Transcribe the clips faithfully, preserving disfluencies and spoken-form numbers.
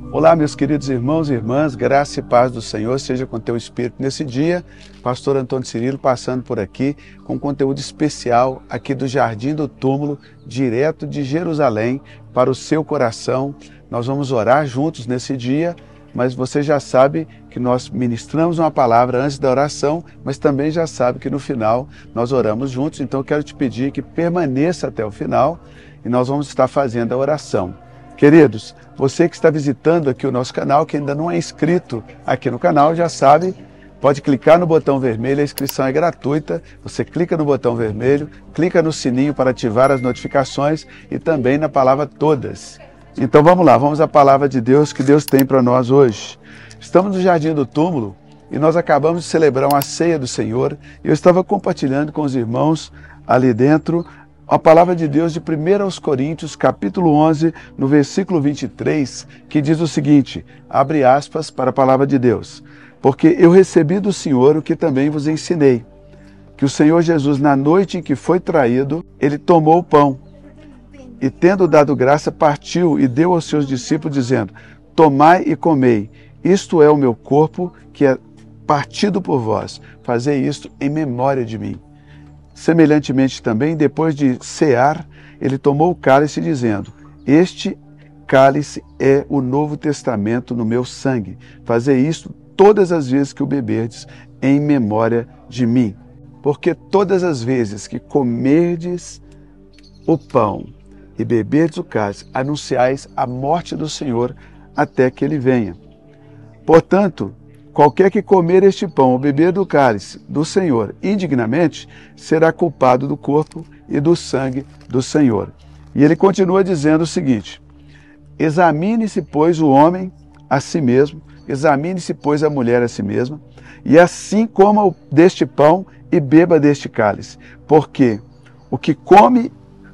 Olá, meus queridos irmãos e irmãs, graça e paz do Senhor seja com teu espírito nesse dia. Pastor Antônio Cirilo passando por aqui com conteúdo especial aqui do Jardim do Túmulo, direto de Jerusalém para o seu coração. Nós vamos orar juntos nesse dia, mas você já sabe que nós ministramos uma palavra antes da oração, mas também já sabe que no final nós oramos juntos. Então eu quero te pedir que permaneça até o final e nós vamos estar fazendo a oração. Queridos, você que está visitando aqui o nosso canal, que ainda não é inscrito aqui no canal, já sabe, pode clicar no botão vermelho, a inscrição é gratuita. Você clica no botão vermelho, clica no sininho para ativar as notificações e também na palavra todas. Então vamos lá, vamos à palavra de Deus que Deus tem para nós hoje. Estamos no Jardim do Túmulo e nós acabamos de celebrar uma ceia do Senhor. Eu estava compartilhando com os irmãos ali dentro a palavra de Deus de primeira aos Coríntios, capítulo onze, no versículo vinte e três, que diz o seguinte, abre aspas para a palavra de Deus. Porque eu recebi do Senhor o que também vos ensinei, que o Senhor Jesus, na noite em que foi traído, ele tomou o pão e, tendo dado graça, partiu e deu aos seus discípulos, dizendo, tomai e comei, isto é o meu corpo que é partido por vós, fazei isto em memória de mim. Semelhantemente também, depois de cear, ele tomou o cálice, dizendo, este cálice é o Novo Testamento no meu sangue. Fazei isto todas as vezes que o beberdes, em memória de mim. Porque todas as vezes que comerdes o pão e beberdes o cálice, anunciais a morte do Senhor até que ele venha. Portanto, qualquer que comer este pão ou beber do cálice do Senhor indignamente, será culpado do corpo e do sangue do Senhor. E ele continua dizendo o seguinte, examine-se, pois, o homem a si mesmo, examine-se, pois, a mulher a si mesma, e assim coma deste pão e beba deste cálice, porque o que come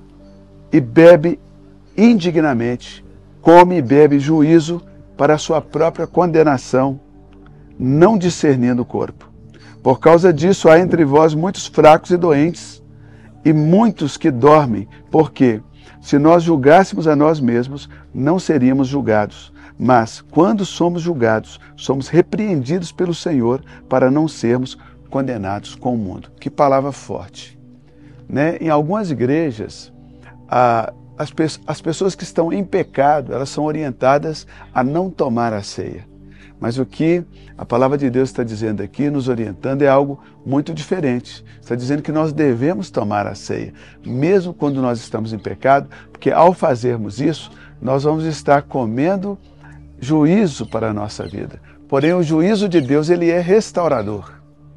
e bebe indignamente, come e bebe juízo para a sua própria condenação, não discernindo o corpo. Por causa disso, há entre vós muitos fracos e doentes, e muitos que dormem, porque, se nós julgássemos a nós mesmos, não seríamos julgados. Mas, quando somos julgados, somos repreendidos pelo Senhor, para não sermos condenados com o mundo. Que palavra forte. Né? Em algumas igrejas, a, as, pe as pessoas que estão em pecado, elas são orientadas a não tomar a ceia. Mas o que a palavra de Deus está dizendo aqui, nos orientando, é algo muito diferente. Está dizendo que nós devemos tomar a ceia, mesmo quando nós estamos em pecado, porque ao fazermos isso, nós vamos estar comendo juízo para a nossa vida. Porém, o juízo de Deus, ele é restaurador.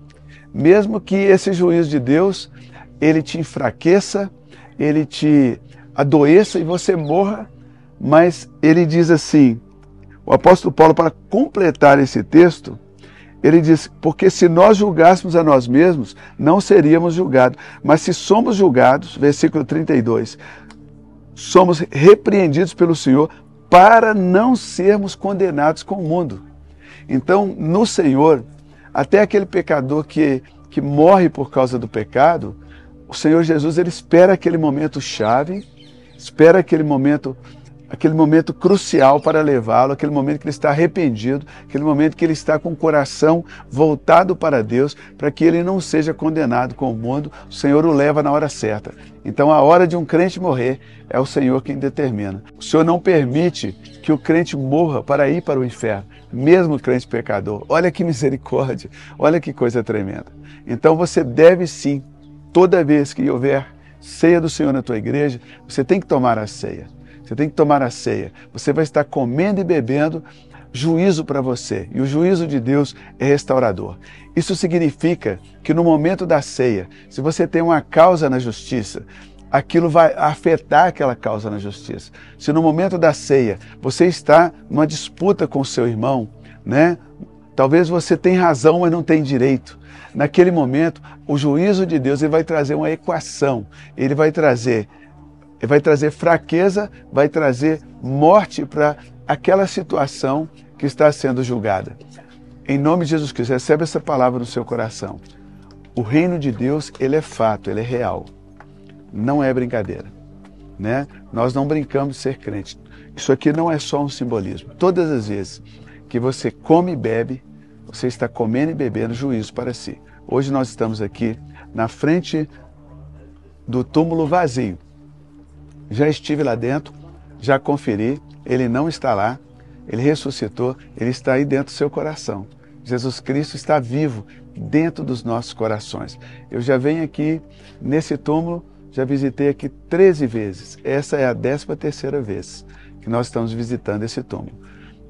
Mesmo que esse juízo de Deus, ele te enfraqueça, ele te adoeça e você morra, mas ele diz assim, o apóstolo Paulo, para completar esse texto, ele diz, porque se nós julgássemos a nós mesmos, não seríamos julgados. Mas se somos julgados, versículo trinta e dois, somos repreendidos pelo Senhor para não sermos condenados com o mundo. Então, no Senhor, até aquele pecador que, que morre por causa do pecado, o Senhor Jesus, ele espera aquele momento chave, espera aquele momento aquele momento crucial para levá-lo, aquele momento que ele está arrependido, aquele momento que ele está com o coração voltado para Deus, para que ele não seja condenado com o mundo, o Senhor o leva na hora certa. Então a hora de um crente morrer é o Senhor quem determina. O Senhor não permite que o crente morra para ir para o inferno, mesmo o crente pecador. Olha que misericórdia, olha que coisa tremenda. Então você deve sim, toda vez que houver ceia do Senhor na tua igreja, você tem que tomar a ceia. Você tem que tomar a ceia. Você vai estar comendo e bebendo juízo para você. E o juízo de Deus é restaurador. Isso significa que no momento da ceia, se você tem uma causa na justiça, aquilo vai afetar aquela causa na justiça. Se no momento da ceia você está numa disputa com o seu irmão, né? Talvez você tenha razão, mas não tem direito. Naquele momento, o juízo de Deus ele vai trazer uma equação. Ele vai trazer Ele vai trazer fraqueza, vai trazer morte para aquela situação que está sendo julgada. Em nome de Jesus Cristo, recebe essa palavra no seu coração. O reino de Deus, ele é fato, ele é real. Não é brincadeira. Né? Nós não brincamos de ser crente. Isso aqui não é só um simbolismo. Todas as vezes que você come e bebe, você está comendo e bebendo juízo para si. Hoje nós estamos aqui na frente do túmulo vazio. Já estive lá dentro, já conferi, ele não está lá, ele ressuscitou, ele está aí dentro do seu coração. Jesus Cristo está vivo dentro dos nossos corações. Eu já venho aqui nesse túmulo, já visitei aqui treze vezes. Essa é a décima terceira vez que nós estamos visitando esse túmulo.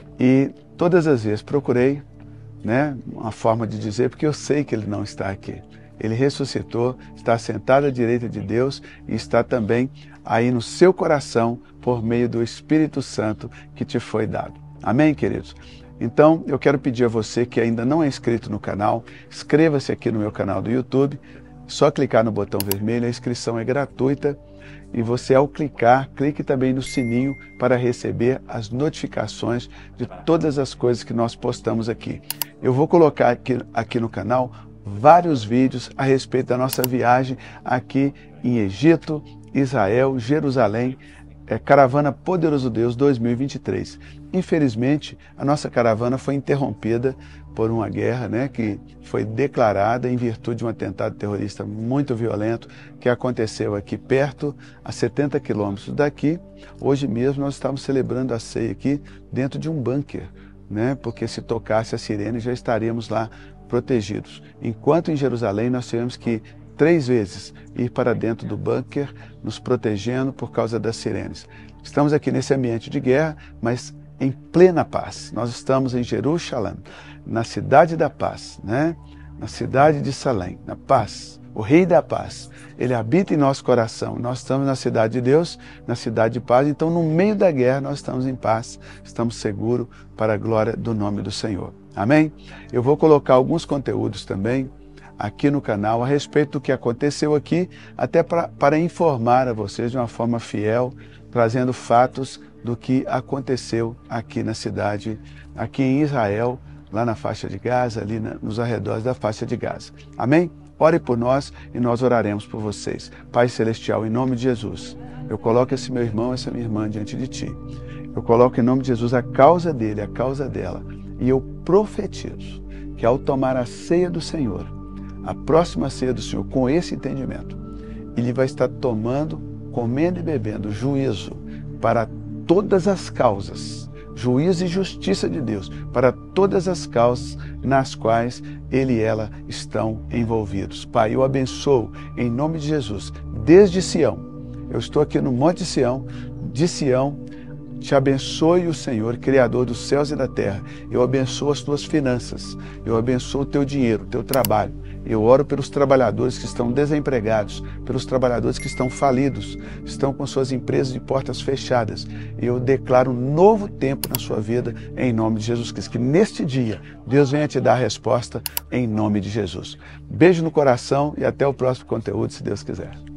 E todas as vezes procurei, né, uma forma de dizer, porque eu sei que ele não está aqui. Ele ressuscitou, está sentado à direita de Deus e está também aí no seu coração por meio do Espírito Santo que te foi dado. Amém, queridos? Então, eu quero pedir a você que ainda não é inscrito no canal, inscreva-se aqui no meu canal do YouTube, só clicar no botão vermelho, a inscrição é gratuita e você, ao clicar, clique também no sininho para receber as notificações de todas as coisas que nós postamos aqui. Eu vou colocar aqui, aqui no canal vários vídeos a respeito da nossa viagem aqui em Egito, Israel, Jerusalém, é, Caravana Poderoso Deus dois mil e vinte e três. Infelizmente, a nossa caravana foi interrompida por uma guerra, né, que foi declarada em virtude de um atentado terrorista muito violento que aconteceu aqui perto, a setenta quilômetros daqui. Hoje mesmo nós estamos celebrando a ceia aqui dentro de um bunker, né, porque se tocasse a sirene já estaríamos lá protegidos. Enquanto em Jerusalém nós tivemos que três vezes ir para dentro do bunker, nos protegendo por causa das sirenes. Estamos aqui nesse ambiente de guerra, mas em plena paz. Nós estamos em Jerusalém, na cidade da paz, né? Na cidade de Salém, na paz. O Rei da Paz, ele habita em nosso coração. Nós estamos na cidade de Deus, na cidade de paz. Então, no meio da guerra, nós estamos em paz, estamos seguros para a glória do nome do Senhor. Amém? Eu vou colocar alguns conteúdos também aqui no canal a respeito do que aconteceu aqui, até pra, para informar a vocês de uma forma fiel, trazendo fatos do que aconteceu aqui na cidade, aqui em Israel, lá na faixa de Gaza, ali na, nos arredores da faixa de Gaza. Amém? Ore por nós e nós oraremos por vocês. Pai Celestial, em nome de Jesus, eu coloco esse meu irmão, essa minha irmã diante de Ti. Eu coloco em nome de Jesus a causa dele, a causa dela, e eu profetizo que ao tomar a ceia do Senhor, a próxima ceia do Senhor, com esse entendimento, ele vai estar tomando, comendo e bebendo juízo para todas as causas, juízo e justiça de Deus, para todas as causas nas quais ele e ela estão envolvidos. Pai, eu abençoo em nome de Jesus, desde Sião. Eu estou aqui no Monte Sião, de Sião, te abençoe o Senhor, Criador dos céus e da terra. Eu abençoo as tuas finanças, eu abençoo o teu dinheiro, o teu trabalho. Eu oro pelos trabalhadores que estão desempregados, pelos trabalhadores que estão falidos, estão com suas empresas de portas fechadas. Eu declaro um novo tempo na sua vida, em nome de Jesus Cristo. Que neste dia, Deus venha te dar a resposta, em nome de Jesus. Beijo no coração e até o próximo conteúdo, se Deus quiser.